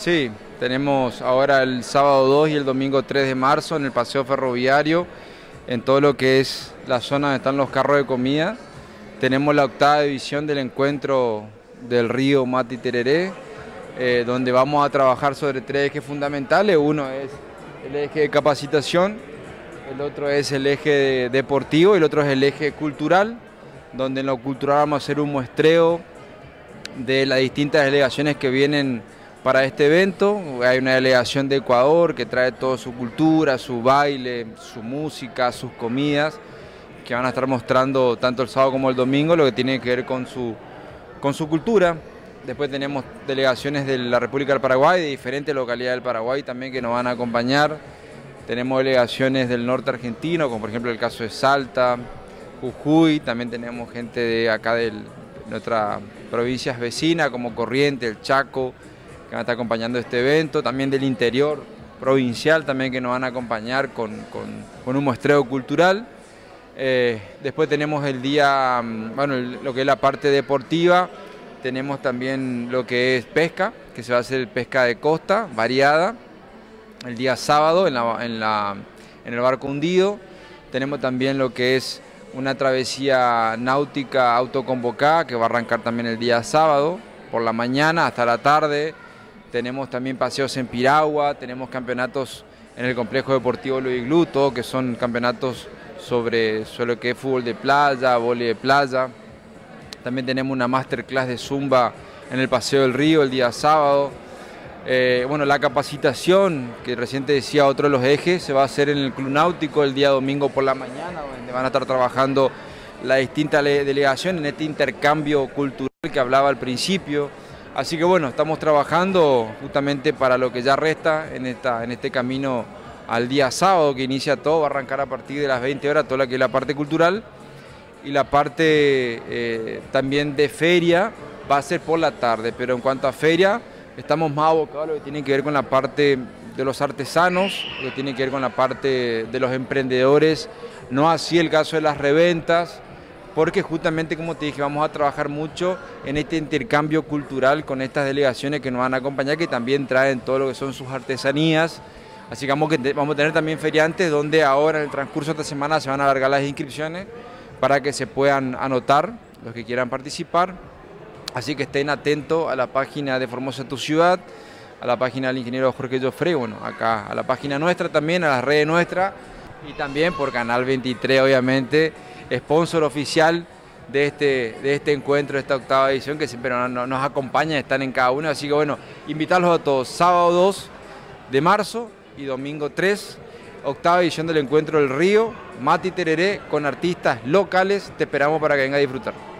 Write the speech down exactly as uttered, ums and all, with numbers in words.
Sí, tenemos ahora el sábado dos y el domingo tres de marzo en el paseo ferroviario, en todo lo que es la zona donde están los carros de comida. Tenemos la octava edición del encuentro del río Mati Tereré, eh, donde vamos a trabajar sobre tres ejes fundamentales. Uno es el eje de capacitación, el otro es el eje deportivo y el otro es el eje cultural, donde en lo cultural vamos a hacer un muestreo de las distintas delegaciones que vienen para este evento. Hay una delegación de Ecuador que trae toda su cultura, su baile, su música, sus comidas, que van a estar mostrando tanto el sábado como el domingo lo que tiene que ver con su, con su cultura. Después tenemos delegaciones de la República del Paraguay, de diferentes localidades del Paraguay también que nos van a acompañar. Tenemos delegaciones del norte argentino, como por ejemplo el caso de Salta, Jujuy. También tenemos gente de acá de nuestras provincias vecinas como Corrientes, el Chaco, que van a estar acompañando este evento. También del interior provincial también que nos van a acompañar con, con, con un muestreo cultural. Eh, después tenemos el día, bueno, el, lo que es la parte deportiva. Tenemos también lo que es pesca, que se va a hacer pesca de costa, variada, el día sábado en, la, en, la, en el barco hundido. Tenemos también lo que es una travesía náutica autoconvocada, que va a arrancar también el día sábado, por la mañana hasta la tarde. Tenemos también paseos en piragua, tenemos campeonatos en el complejo deportivo Luis Gluto, que son campeonatos sobre, sobre lo que es fútbol de playa, vóley de playa. También tenemos una masterclass de zumba en el Paseo del Río el día sábado. Eh, bueno, la capacitación, que recién te decía, otro de los ejes, se va a hacer en el Club Náutico el día domingo por la mañana, donde van a estar trabajando las distintas delegaciones en este intercambio cultural que hablaba al principio. Así que bueno, estamos trabajando justamente para lo que ya resta en, esta, en este camino al día sábado, que inicia todo, va a arrancar a partir de las veinte horas, toda la que es la parte cultural. Y la parte eh, también de feria va a ser por la tarde, pero en cuanto a feria, estamos más abocados a lo que tiene que ver con la parte de los artesanos, lo que tiene que ver con la parte de los emprendedores, no así el caso de las reventas, porque justamente, como te dije, vamos a trabajar mucho en este intercambio cultural con estas delegaciones que nos van a acompañar, que también traen todo lo que son sus artesanías. Así que vamos, que vamos a tener también feriantes donde ahora en el transcurso de esta semana se van a alargar las inscripciones para que se puedan anotar los que quieran participar. Así que estén atentos a la página de Formosa Tu Ciudad, a la página del ingeniero Jorge Joffre, bueno, acá a la página nuestra también, a las redes nuestras y también por Canal veintitrés, obviamente, sponsor oficial de este, de este encuentro, de esta octava edición, que siempre nos, nos acompaña, están en cada uno. Así que bueno, invitarlos a todos, sábado dos de marzo y domingo tres, octava edición del encuentro del río Mati Tereré con artistas locales. Te esperamos para que venga a disfrutar.